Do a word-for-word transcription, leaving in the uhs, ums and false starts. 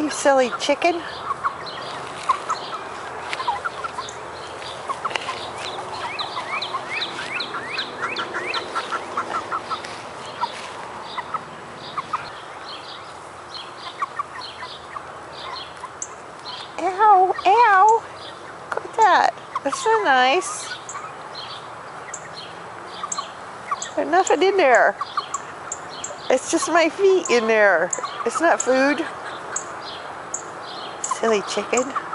You silly chicken. Ow, ow. Look at that. That's not nice. There's nothing in there. It's just my feet in there. It's not food. Silly chicken.